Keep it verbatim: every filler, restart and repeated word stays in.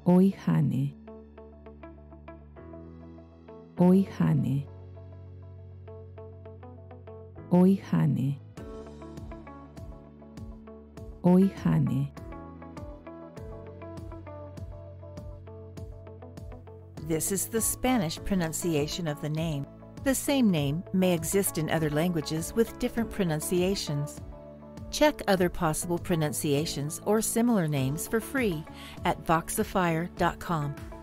Oihane, Oihane, Oihane, Oihane. This is the Spanish pronunciation of the name. The same name may exist in other languages with different pronunciations. Check other possible pronunciations or similar names for free at voxifier dot com.